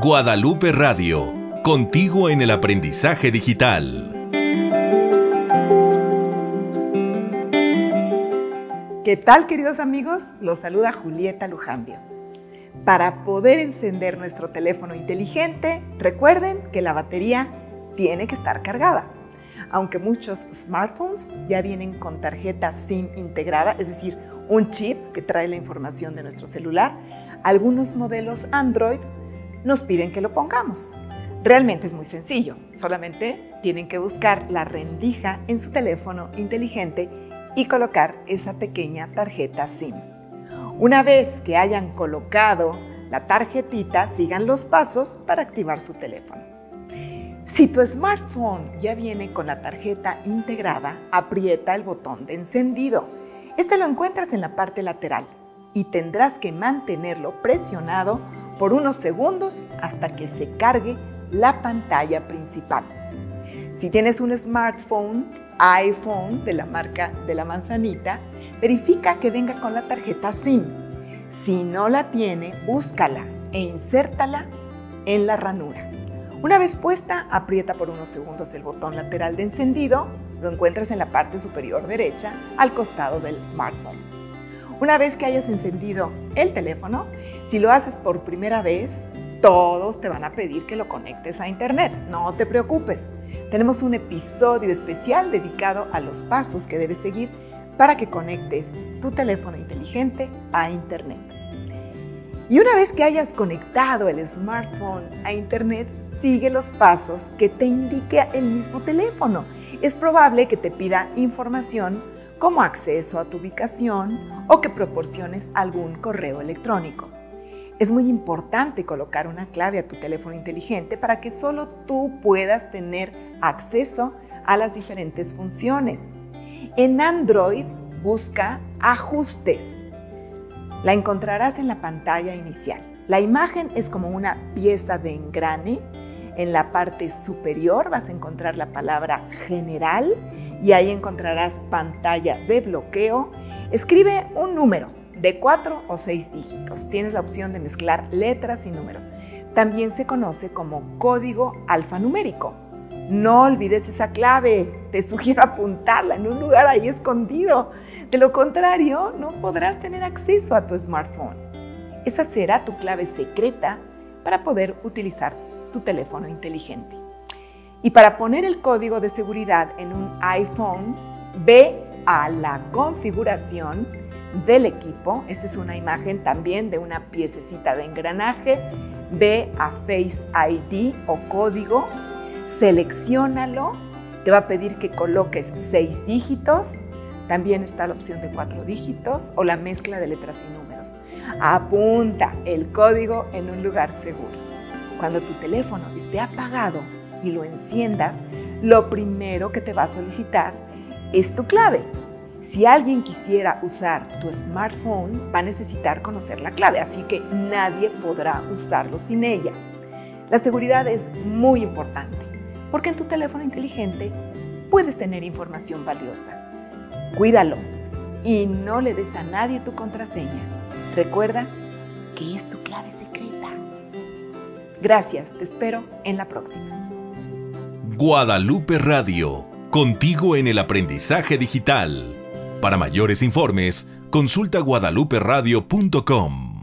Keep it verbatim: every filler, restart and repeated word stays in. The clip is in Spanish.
Guadalupe Radio, contigo en el aprendizaje digital. ¿Qué tal, queridos amigos? Los saluda Julieta Lujambio. Para poder encender nuestro teléfono inteligente, recuerden que la batería tiene que estar cargada. Aunque muchos smartphones ya vienen con tarjeta SIM integrada, es decir, un chip que trae la información de nuestro celular, algunos modelos Android nos piden que lo pongamos. Realmente es muy sencillo, solamente tienen que buscar la rendija en su teléfono inteligente y colocar esa pequeña tarjeta SIM. Una vez que hayan colocado la tarjetita, sigan los pasos para activar su teléfono. Si tu smartphone ya viene con la tarjeta integrada, aprieta el botón de encendido. Este lo encuentras en la parte lateral y tendrás que mantenerlo presionado por unos segundos hasta que se cargue la pantalla principal. Si tienes un smartphone, iPhone de la marca de la manzanita, verifica que venga con la tarjeta SIM. Si no la tiene, búscala e insértala en la ranura. Una vez puesta, aprieta por unos segundos el botón lateral de encendido. Lo encuentras en la parte superior derecha, al costado del smartphone. Una vez que hayas encendido el teléfono, si lo haces por primera vez, todos te van a pedir que lo conectes a internet. No te preocupes. Tenemos un episodio especial dedicado a los pasos que debes seguir para que conectes tu teléfono inteligente a internet. Y una vez que hayas conectado el smartphone a internet, sigue los pasos que te indique el mismo teléfono. Es probable que te pida información como acceso a tu ubicación o que proporciones algún correo electrónico. Es muy importante colocar una clave a tu teléfono inteligente para que solo tú puedas tener acceso a las diferentes funciones. En Android, busca Ajustes. La encontrarás en la pantalla inicial. La imagen es como una pieza de engrane. En la parte superior vas a encontrar la palabra General y ahí encontrarás pantalla de bloqueo. Escribe un número de cuatro o seis dígitos. Tienes la opción de mezclar letras y números. También se conoce como código alfanumérico. No olvides esa clave. Te sugiero apuntarla en un lugar ahí escondido. De lo contrario, no podrás tener acceso a tu smartphone. Esa será tu clave secreta para poder utilizar tu teléfono inteligente. Y para poner el código de seguridad en un iPhone, ve a la configuración del equipo. Esta es una imagen también de una piececita de engranaje. Ve a Face I D o código, selecciónalo. Te va a pedir que coloques seis dígitos. También está la opción de cuatro dígitos o la mezcla de letras y números. Apunta el código en un lugar seguro. Cuando tu teléfono esté apagado y lo enciendas, lo primero que te va a solicitar es tu clave. Si alguien quisiera usar tu smartphone, va a necesitar conocer la clave, así que nadie podrá usarlo sin ella. La seguridad es muy importante, porque en tu teléfono inteligente puedes tener información valiosa. Cuídalo y no le des a nadie tu contraseña. Recuerda que es tu clave secreta. Gracias, te espero en la próxima. Guadalupe Radio, contigo en el aprendizaje digital. Para mayores informes, consulta guadalupe radio punto com.